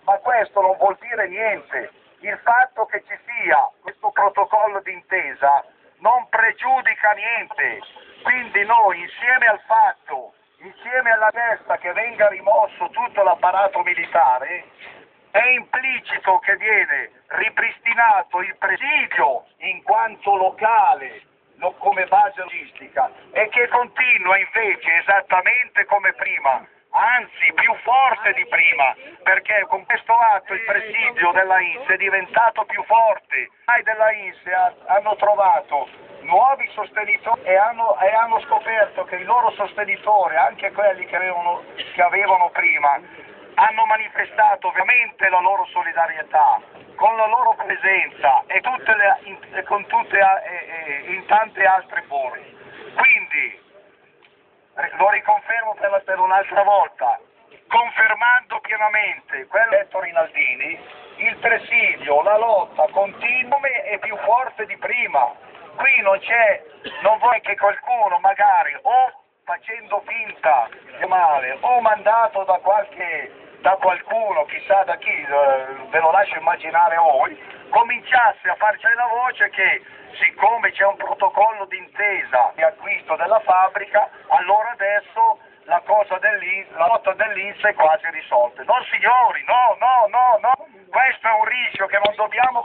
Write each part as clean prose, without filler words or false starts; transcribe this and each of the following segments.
ma questo non vuol dire niente. Il fatto che ci sia questo protocollo d'intesa non pregiudica niente, quindi noi insieme alla richiesta che venga rimosso tutto l'apparato militare, è implicito che viene ripristinato il presidio in quanto locale, come base logistica, e che continua invece esattamente come prima, anzi più forte di prima, perché con questo atto il presidio della INSS è diventato più forte. I della INSS hanno trovato nuovi sostenitori e hanno scoperto che i loro sostenitori, anche quelli che avevano prima, hanno manifestato veramente la loro solidarietà con la loro presenza e in tante altre forme. Quindi lo riconfermo per un'altra volta, confermando pienamente quello detto Rinaldini, il presidio, la lotta continua e più forte di prima. Qui non vuoi che qualcuno magari o facendo finta di male o mandato da qualcuno, chissà da chi, ve lo lascio immaginare a voi, cominciasse a farci la voce che siccome c'è un protocollo d'intesa di acquisto della fabbrica, allora adesso la lotta dell'INPS è quasi risolta. No signori, no, questo è un rischio che non dobbiamo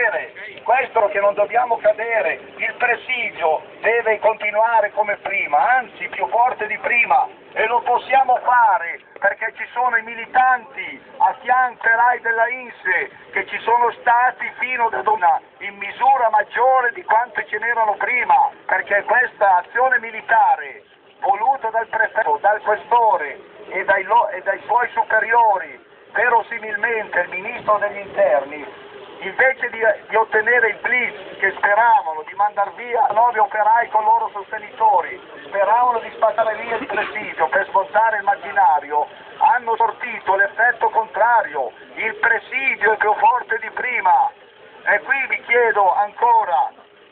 cadere, il presidio deve continuare come prima, anzi più forte di prima, e lo possiamo fare perché ci sono i militanti a fianco della INSS che ci sono stati fino ad una in misura maggiore di quante ce n'erano prima, perché questa azione militare voluto dal prefetto, dal questore e dai suoi superiori, verosimilmente il ministro degli interni, invece di ottenere il blitz che speravano, di mandar via 9 operai con loro sostenitori, speravano di spazzare via il presidio per smontare il macchinario, hanno sortito l'effetto contrario, il presidio è più forte di prima. E qui vi chiedo ancora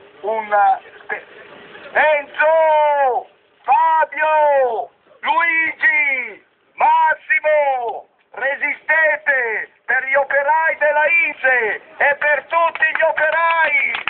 Enzo! Fabio, Luigi, Massimo, resistete per gli operai della INSS e per tutti gli operai!